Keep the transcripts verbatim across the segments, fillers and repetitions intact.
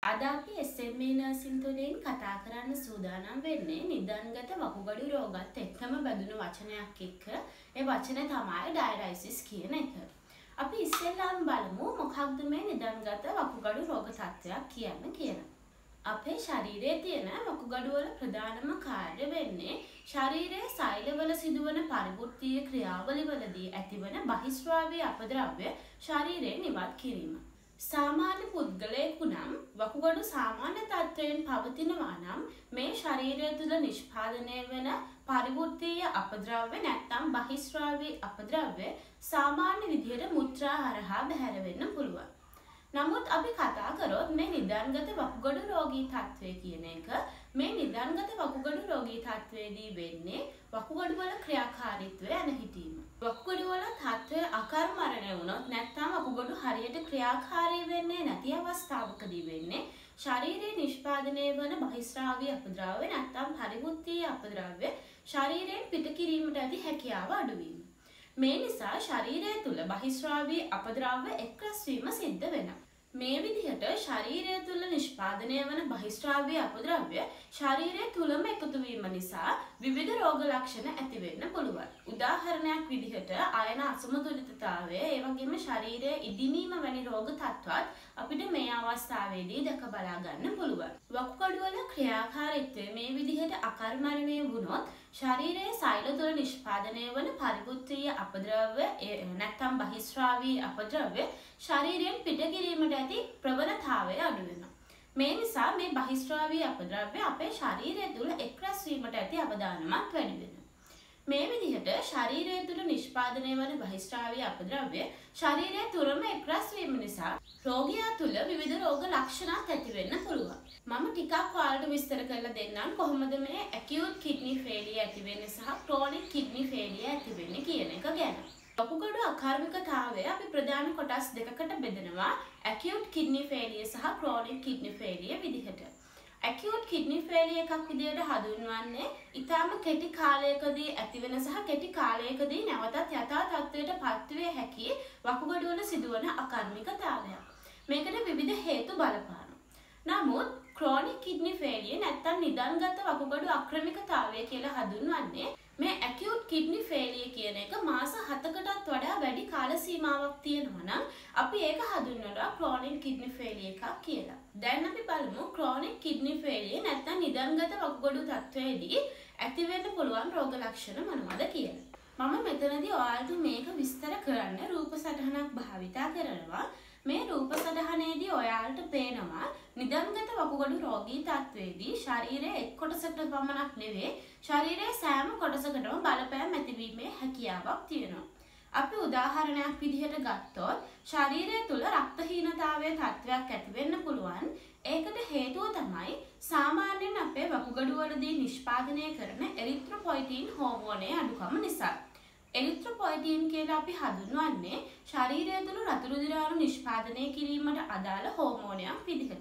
අද අපි S M A nursing තුලින් කතා කරන්න සූදානම් වෙන්නේ නිදන්ගත වකුගඩු රෝගත් එක්කම බැඳුණු වචනයක් එක්ක. ඒ වචනේ තමයි ඩයරයිසිස් කියන එක. අපි ඉස්සෙල්ලාම බලමු මොකක්ද මේ නිදන්ගත වකුගඩු රෝග තත්ත්වයක් කියන්නේ කියලා. අපේ ශරීරයේ තියෙන වකුගඩු වල ප්‍රධානම කාර්ය වෙන්නේ ශරීරයේ සෛලවල සිදුවන පරිවෘත්තීය ක්‍රියාවලිවලදී ඇතිවන බහිස්රාවීය අපද්‍රව්‍ය ශරීරයෙන් ඉවත් කිරීම. සාමාන්‍ය පුද්ගලයෙකු නම් වකුගඩු සාමාන්‍ය තත්ත්වයෙන් පවතිනවා නම් මේ ශරීරය තුළ නිෂ්පාදනය වන පරිවෘත්තීය අපද්‍රව්‍ය නැත්නම් බහිස්රාවී අපද්‍රව්‍ය සාමාන්‍ය විදිහට මුත්‍රා හරහා බැහැර වෙන්න පුළුවන්. නමුත් අපි කතා කරොත් මේ නිදන්ගත වකුගඩු රෝගී තත්ත්වය කියන එක මේ නිදන්ගත වකුගඩු රෝගී තත්ත්වයේදී වෙන්නේ වකුගඩු වල ක්‍රියාකාරීත්වය නැහිටීම. වකුගඩු වල තත්ත්වය අකර්මණය වුණොත් නැත්නම් වකුගඩු හරියට ක්‍රියාකාරී වෙන්නේ නැති අවස්ථාවකදී වෙන්නේ ශරීරයේ නිෂ්පාදනය වන බහිස්රාවී අපද්‍රව්‍ය නැත්නම් පරිවෘත්තීය අපද්‍රව්‍ය ශරීරයෙන් පිට කිරීමට ඇති හැකියාව අඩුවීම. මේ නිසා ශරීරය තුළ බහිස්රාවී අපද්‍රව්‍ය එක්රැස් වීම සිද්ධ වෙනවා. මේ විදිහට ශරීරය තුළ නිෂ්පාදනය වන බහිස්රාවී අපද්‍රව්‍ය ශරීරය තුළම එකතු වීම නිසා විවිධ රෝග ලක්ෂණ ඇති වෙන්න පුළුවන්. උදාහරණයක් විදිහට අයන අසමතුලිතතාවය, ඒ වගේම ශරීරයේ ඉදිමීම වැනි රෝග තත්ත්වත් අපිට මේ අවස්ථාවේදී දැක බලා ගන්න පුළුවන්. වකුගඩු වල ක්‍රියාකාරීත්වය මේ විදිහට අකර්මණය වුණොත් ශරීරයේ සෛල තුළ නිෂ්පාදනය වන පරිවෘත්තීය අපද්‍රව්‍ය නැත්නම් බහිස්රාවී අපද්‍රව්‍ය ශරීරයෙන් පිට කිරීමට ඇති ප්‍රවණතාවය අඩු වෙනවා. මේ නිසා මේ බහිස්රාවී අපද්‍රව්‍ය අපේ ශරීරය තුළ එක්රැස් වීමට ඇති අවදානමක් වැඩි වෙනවා. මේ විදිහට ශරීරය තුළ නිෂ්පාදනය වන බහිස්රාවී අපද්‍රව්‍ය ශරීරය තුළම එක්රැස් වීම නිසා රෝගියා තුළ විවිධ රෝග ලක්ෂණත් ඇති වෙන්න පුළුවන්. මම ටිකක් ඔයාලට විස්තර කරලා දෙන්නම් කොහොමද මේ acute kidney failure ඇති වෙන්නේ සහ chronic kidney failure ඇති වෙන්නේ කියන එක ගැන. වකුගඩු අකාර්මිකතාවය අපි ප්‍රධාන කොටස් දෙකකට බෙදනවා acute kidney failure සහ chronic kidney failure විදිහට. acute kidney failure එකක් විදිහට හඳුන්වන්නේ ඊටාම කෙටි කාලයකදී ඇතිවෙන සහ කෙටි කාලයකදී නැවතත් යථා තත්ත්වයට පත්විය හැකි වකුගඩු වල සිදුවන අකාර්මිකතාවය. මේකට විවිධ හේතු බලපානවා. නමුත් chronic kidney failure නැත්නම් නිදන්ගත වකුගඩු අක්‍රමිකතාවය කියලා හඳුන්වන්නේ මේ acute kidney failure කියන එක මාස හතකටත් වඩා වැඩි කාල සීමාවක් තියෙනවා නම් අපි ඒක හඳුන්වනවා chronic kidney failure එකක් කියලා. දැන් අපි බලමු chronic kidney failure නැත්නම් නිදන්ගත වකුගඩු තත්ත්වයේදී ඇති වෙන්න පුළුවන් රෝග ලක්ෂණ මොනවද කියලා. මම මෙතනදී ඔයාලට මේක විස්තර කරන්න රූප සටහනක් භාවිතා කරනවා. මේ රූප සටහනේදී ඔයාලට පේනවා නිදන්ගත වකුගඩු රෝගී තත්ත්වයේදී ශරීරයේ එක් කොටසකට පමණක් නෙවෙයි ශරීරයේ සෑම කොටසකටම බලපෑම් ඇතිවීමේ හැකියාවක් තියෙනවා. අපි උදාහරණයක් විදිහට ගත්තොත් ශරීරය තුළ රක්තහීනතාවයේ තත්ත්වයක් ඇති වෙන්න පුළුවන්. ඒකට හේතුව තමයි සාමාන්‍යයෙන් අපේ වකුගඩු වලදී නිෂ්පාදනය කරන එරිත්‍රොපොයිටින් හෝමෝනයේ අඩුකම නිසා. එරිත්‍රොපොයිටින් කියලා අපි හඳුන්වන්නේ ශරීරය තුළ රතු රුධිර අණු නිෂ්පාදනය කිරීමට අදාළ හෝමෝනයක් විදිහට.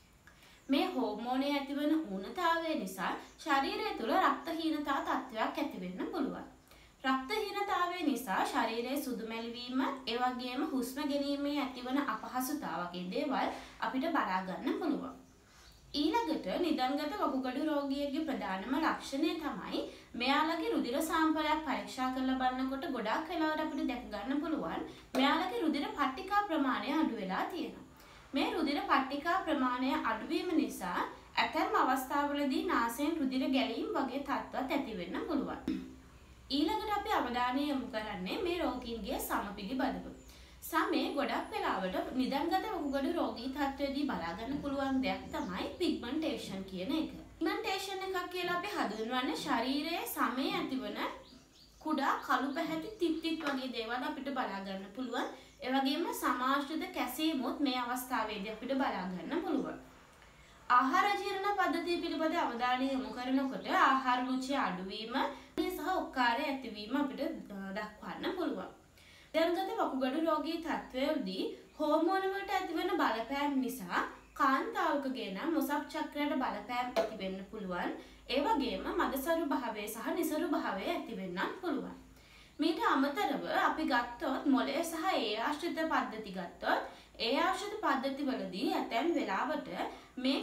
මේ හෝමෝනය ඇතිවන ඌනතාවය නිසා ශරීරය තුළ රක්තහීනතා තත්ත්වයක් ඇති වෙන්න පුළුවන්. රක්තහීනතාවය නිසා ශරීරයේ සුදු මැලිවීම, ඒ වගේම හුස්ම ගැනීමේ ඇතිවන අපහසුතාව වගේ දේවල් අපිට බලා ගන්න පුළුවන්. ඊළඟට නිදන්ගත වකුගඩු රෝගියෙකුගේ ප්‍රධානම ලක්ෂණය තමයි මෙයාලගේ රුධිර සාම්පලයක් පරීක්ෂා කරලා බලනකොට ගොඩාක් වෙලාවට අපිට දැක ගන්න පුළුවන් මෙයාලගේ රුධිර පට්ටිකා ප්‍රමාණය අඩු වෙලා තියෙනවා. මේ රුධිර පට්ටිකා ප්‍රමාණය අඩු වීම නිසා ඇතැම් අවස්ථාවලදී නාසයෙන් රුධිර ගැලීම් වගේ තත්ත්වත් ඇති වෙන්න පුළුවන්. ඊළඟට අපි අවධානය යොමු කරන්නේ මේ රෝගීන්ගේ සම පිළිබඳව. සමේ ගොඩක් වෙලාවට නිදන්ගත වකුගඩු රෝගී තත්ත්වයේදී බලා ගන්න පුළුවන් දෙයක් තමයි පිග්මන්ටේෂන් කියන එක. පිග්මන්ටේෂන් එකක් කියලා අපි හඳුන්වන්නේ ශරීරයේ සමේ ඇතිවන කුඩා කළු පැහැති තිත් තිත් වගේ දේවල් අපිට බලා ගන්න පුළුවන්. ඒ වගේම සමාශ්‍රිත කැසීමුත් මේ අවස්ථාවේදී අපිට බලා ගන්න පුළුවන්. ආහාර ජීර්ණ පද්ධතිය පිළිබඳ අවධානය යොමු කරනකොට ආහාර රුචිය අඩුවීම සහ උක්කාරය ඇතිවීම අපිට දක්වන්න පුළුවන්. නිදන්ගත වකුගඩු රෝගී තත්ත්වයේදී හෝමෝන වලට ඇතිවන බලපෑම් නිසා කාන්තාවකගේ නම් මොසප් චක්‍රයට බලපෑම් ඇති වෙන්න පුළුවන්. ඒ වගේම මදසරු භාවය සහ නිසරු භාවය ඇති වෙන්නත් පුළුවන්. මීට අමතරව අපි ගත්තොත් මොළය සහ ඒ ආශ්‍රිත පද්ධති ගත්තොත් ඒ ආශ්‍රිත පද්ධතිවලදී ඇතැම් වෙලාවට මේ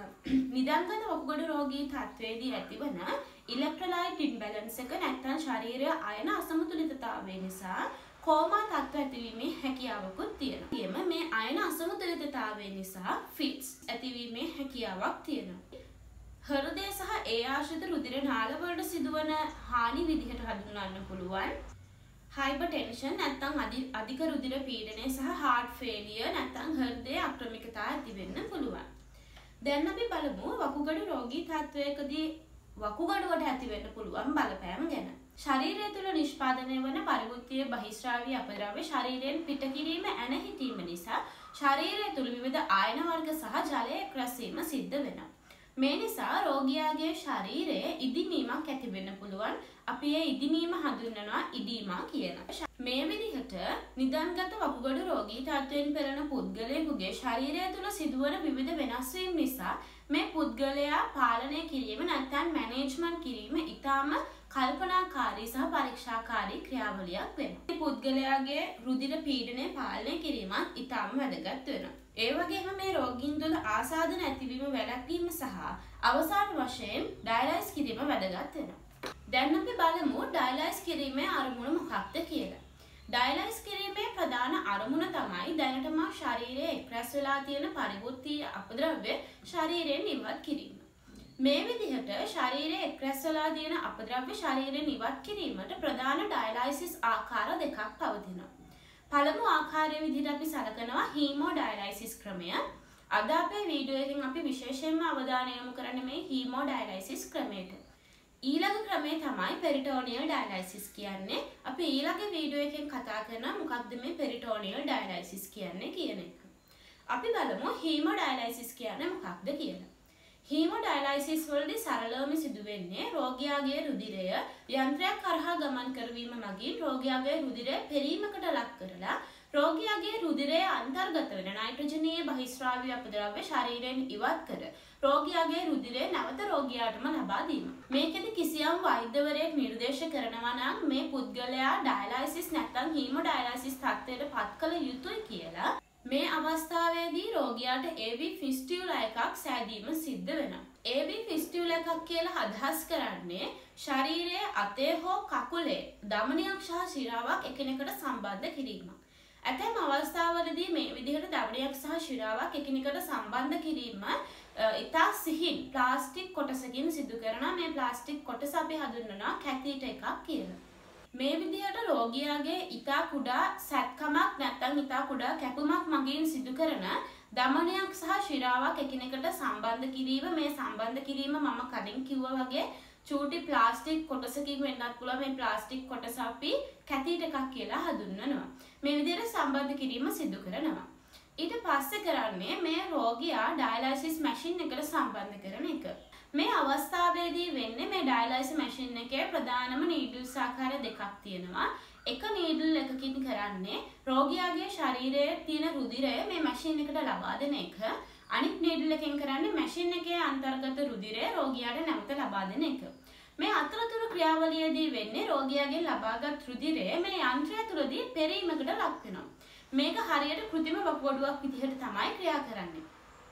නිදන්ගත වකුගඩු රෝගී තත්ත්වයේදී ඇතිවන ඉලෙක්ට්‍රොලයිට් ඉම්බැලන්ස් එක නැත්නම් ශරීරයේ අයන අසමතුලිතතාවය නිසා කෝමා තත්ත්ව ඇතිවීමේ හැකියාවකුත් තියෙනවා. මේ අයන අසමතුලිතතාවය නිසා ෆිට්ස් ඇතිවීමේ හැකියාවක් තියෙනවා. හෘදය සහ ඒ ආශ්‍රිත රුධිර නාලවලට සිදුවන හානි විදිහට හඳුන්වන්න පුළුවන්. හයිපර්ටෙන්ෂන් නැත්නම් අධික රුධිර පීඩනය සහ හાર્ට් ෆේලියර් නැත්නම් හෘදයේ අක්‍රමිකතා ඇති වෙන්න පුළුවන්. දැන් අපි බලමු වකුගඩු රෝගී තත්ත්වයකදී වකුගඩුවට ඇති වෙන්න පුළුවන් බලපෑම් ගැන. ශරීරය තුළ නිෂ්පාදනය වන පරිවෘත්තීය බහිස්රාවී අපද්‍රව්‍ය ශරීරයෙන් පිට කිරීම ඇන හිටීම නිසා ශරීරය තුළ විවිධ ආයන වර්ග සහ ජලය එක්රැස් වීම සිද්ධ වෙනවා. මේ නිසා රෝගියාගේ ශරීරයේ ඉදිමීමක් ඇති වෙන්න පුළුවන්. අපි ඒ ඉදිමීම හඳුන්වනවා ඉදීමා කියලා. මේ විදිහට නිදන්ගත වකුගඩු රෝගී තත්ත්වයෙන් පෙළෙන පුද්ගලයෙකුගේ ශරීරය තුළ සිදුවන විවිධ වෙනස් වීම් නිසා මේ පුද්ගලයා පාලනය කිරීම නැත්නම් මැනේජ්මන්ට් කිරීම ඉතාම කල්පනාකාරී සහ පරීක්ෂාකාරී ක්‍රියාවලියක් වෙනවා. මේ පුද්ගලයාගේ රුධිර පීඩනය පාලනය කිරීමත් ඉතාම වැදගත් වෙනවා. ඒ වගේම මේ රෝගීන් තුළ ආසාදන ඇතිවීම වැළැක්වීම සහ අවසාන වශයෙන් ඩයලයිස් කිරීම වැදගත් වෙනවා. දැන් අපි බලමු ඩයලයිස් කිරීමේ අරමුණ මොකක්ද කියලා. ඩයලයිස් කිරීමේ ප්‍රධාන අරමුණ තමයි දැනටම ශරීරයේ එක්රැස් වෙලා තියෙන පරිවෘත්තීය අපද්‍රව්‍ය ශරීරයෙන් ඉවත් කිරීම. මේ විදිහට ශරීරයේ එක්රැස් වෙලා තියෙන අපද්‍රව්‍ය ශරීරයෙන් ඉවත් කිරීමට ප්‍රධාන ඩයලයිසිස් ආකාර දෙකක් පවතිනවා. පළමු ආකාරය විදිහට අපි සලකනවා හීමෝඩයලයිසිස් ක්‍රමය. අද අපේ වීඩියෝ එකෙන් අපි විශේෂයෙන්ම අවධානය යොමු කරන්නේ මේ හීමෝඩයලයිසිස් ක්‍රමයට. ඊළඟ ක්‍රමය තමයි පෙරිටෝනියල් ඩයලයිසිස් කියන්නේ. අපි ඊළඟ වීඩියෝ එකෙන් කතා කරනවා මොකක්ද මේ පෙරිටෝනියල් ඩයලයිසිස් කියන්නේ කියන එක. අපි බලමු හීමෝඩයලයිසිස් කියන්නේ මොකක්ද කියලා. හීමෝඩයලයිසිස් වලදී සරලවම සිදුවෙන්නේ රෝගියාගේ රුධිරය යන්ත්‍රයක් කරහා ගමන් කරවීම මගින් රෝගියාගේ රුධිරය පෙරීමකට ලක් කරලා රෝගියාගේ රුධිරයේ අන්තර්ගත වෙන නයිට්‍රජනීය බහිස්රාවී අපද්‍රව්‍ය ශරීරයෙන් ඉවත් කර රෝගියාගේ රුධිරය නැවත රෝගියාටම ලබා දීම. මේකෙදි කිසියම් වෛද්‍යවරයෙක් නිර්දේශ කරනවා නම් මේ පුද්ගලයා ඩයලයිසිස් නැත්නම් හීමෝඩයලයිසිස් තත්ත්වයට පත් කළ යුතුයි කියලා මේ අවස්ථාවේදී රෝගියාට ඒ වී ෆිස්ටියුලා එකක් සෑදීම සිද්ධ වෙනවා. ඒ වී ෆිස්ටියුලා එකක් කියලා අදහස් කරන්නේ ශරීරයේ අතේ හෝ කකුලේ ධමනියක් සහ ශිරාවක් එකිනෙකට සම්බන්ධ කිරීමක්. ඇතැම් අවස්ථාවලදී මේ විදිහට ධමනියක් සහ ශිරාවක් එකිනෙකට සම්බන්ධ කිරීම ඉතා සිහින් ප්ලාස්ටික් කොටසකින් සිදු කරන මේ ප්ලාස්ටික් කොටස අපි හඳුන්වනවා කැතීටර් එකක් කියලා. මේ විදිහට රෝගියාගේ ඉතා කුඩා සැත්කමක් නැත්නම් ඉතා කුඩා කැපුමක් මගින් සිදු කරන ධමනියක් සහ ශිරාවක් එකිනෙකට සම්බන්ධ කිරීම මේ සම්බන්ධ කිරීම මම කලින් කිව්වා වගේ චූටි ප්ලාස්ටික් කොටසකින් වෙන්නත් පුළුවන්. මේ ප්ලාස්ටික් කොටස අපි කැතීටර් එකක් කියලා හඳුන්වනවා. මේ විදිහට සම්බන්ධ කිරීම සිදු කරනවා. ඊට පස්සේ කරන්නේ මේ රෝගියා ඩයලයිසිස් මැෂින් එකට සම්බන්ධ කරන එක. මේ අවස්ථාවේදී වෙන්නේ මේ ඩයලයිසිස් මැෂින් එකේ ප්‍රධානම නීඩල්ස් ආකාර දෙකක් තියෙනවා. එක නීඩල් එකකින් කරන්නේ රෝගියාගේ ශරීරයේ තියෙන රුධිරය මේ මැෂින් එකට ලබා දෙන එක. අනිත් නීඩල් එකෙන් කරන්නේ මැෂින් එකේ අන්තර්ගත රුධිරය රෝගියාට නැවත ලබා දෙන එක. මේ අතරතුර ක්‍රියාවලියේදී වෙන්නේ රෝගියාගෙන් ලබාගත් රුධිරය මේ යන්ත්‍රය තුළදී පෙරීමකට ලක් වෙනවා. මේක හරියට කෘත්‍රිම වකුගඩුවක් විදිහට තමයි ක්‍රියා කරන්නේ.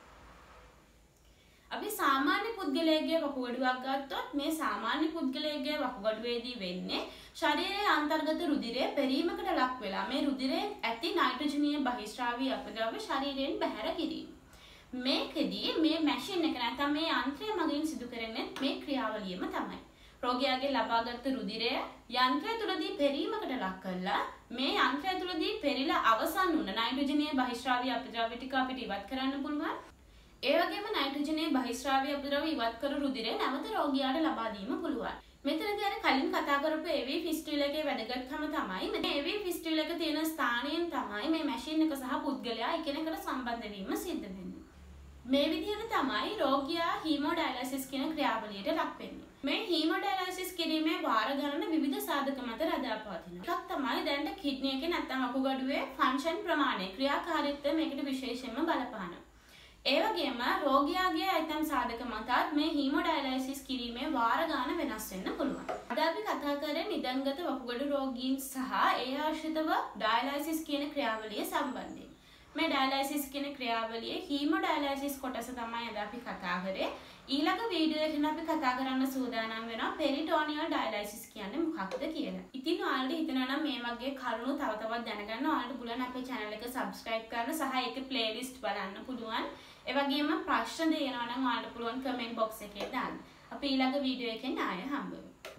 අපි සාමාන්‍ය පුද්ගලයෙක්ගේ වකුගඩුවක් ගත්තොත් මේ සාමාන්‍ය පුද්ගලයෙක්ගේ වකුගඩුවේදී වෙන්නේ ශරීරයේ අන්තර්ගත රුධිරය පෙරීමකට ලක් වෙලා මේ රුධිරයේ ඇති නයිට්‍රජනීය බහිස්රාවී අපද්‍රව්‍ය ශරීරයෙන් බැහැර කිරීම. මේකෙදී මේ මැෂින් එක නැත්නම් මේ යන්ත්‍රය මගින් සිදු කරන්නේ මේ ක්‍රියාවලියම තමයි. රෝගියාගේ ලබාගත් රුධිරය යන්ත්‍රය තුළදී පෙරීමකට ලක් කරලා මේ යන්ත්‍රය තුළදී පෙරිලා අවසන් වුණ නයිට්‍රජනීය බහිස්රාවී අපද්‍රව්‍ය ටික අපිට ඉවත් කරන්න පුළුවන්. ඒ වගේම නයිට්‍රජනීය බහිස්රාවී අපද්‍රව්‍ය ඉවත් කර රුධිරය නැවත රෝගියාට ලබා දීම පුළුවන්. මෙතනදී අර කලින් කතා කරපු ඒ වී ෆිස්ටියුලා එකේ වැදගත්කම තමයි මේ ඒ වී ෆිස්ටියුලා එක තියෙන ස්ථානයෙන් තමයි මේ මැෂින් එක සහ පුද්ගලයා එකිනෙකට සම්බන්ධ වීම සිද්ධ වෙන්නේ. මේ විදිහට තමයි රෝගියා හීමෝඩයලයිසිස් කියන ක්‍රියාවලියට ලක් වෙන්නේ. මේ හීමෝඩයලයිසිස් කිරීමේ වාර ගණන විවිධ සාධක මත රඳාපවතිනවා. එකක් තමයි දැනට කිඩ්නි එකේ නැත්නම් වකුගඩුවේ ෆන්ක්ෂන් ප්‍රමාණය ක්‍රියාකාරීත්වය මේකට විශේෂයෙන්ම බලපානවා. ඒ වගේම රෝගියාගේ ඇතම් සාධක මතත් මේ හීමෝඩයලයිසිස් කිරීමේ වාර ගාන වෙනස් වෙන්න පුළුවන්. අද අපි කතා කරන්නේ නිදන්ගත වකුගඩු රෝගීන් සහ ඒ ආශ්‍රිතව ඩයලයිසිස් කියන ක්‍රියාවලිය සම්බන්ධයෙන්. මේ ඩයලයිසිස් කියන ක්‍රියාවලියේ හීමෝඩයලයිසිස් කොටස තමයි අද අපි කතා කරේ. ඊළඟ වීඩියෝ එකෙන් අපි කතා කරන්න සූදානම් වෙනවා පෙරිටෝනියල් ඩයලයිසිස් කියන්නේ මොකක්ද කියලා. ඉතින් ඔයාලට හිතනවා නම් මේ වගේ කරුණු තව තවත් දැනගන්න ඔයාලට පුළුවන් අපේ channel එක subscribe කරන්න සහ ඒකේ playlist බලන්න පුළුවන්. ඒ වගේම ප්‍රශ්න දෙනවා නම් ඔයාලට පුළුවන් comment box එකේ දාන්න. අපි ඊළඟ වීඩියෝ එකෙන් ආයෙ හම්බ වෙමු.